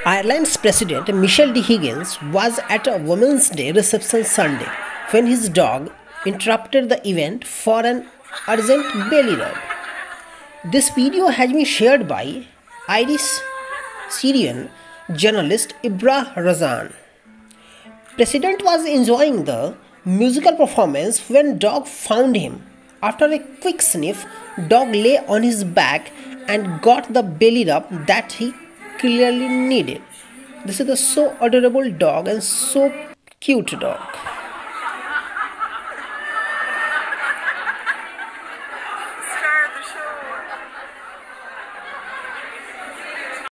Ireland's President Michel de Higgins was at a Women's Day reception Sunday when his dog interrupted the event for an urgent belly rub. This video has been shared by Irish Syrian journalist Ibra Razan. President was enjoying the musical performance when dog found him. After a quick sniff, dog lay on his back and got the belly rub that he clearly needed. This is a so adorable dog and so cute dog.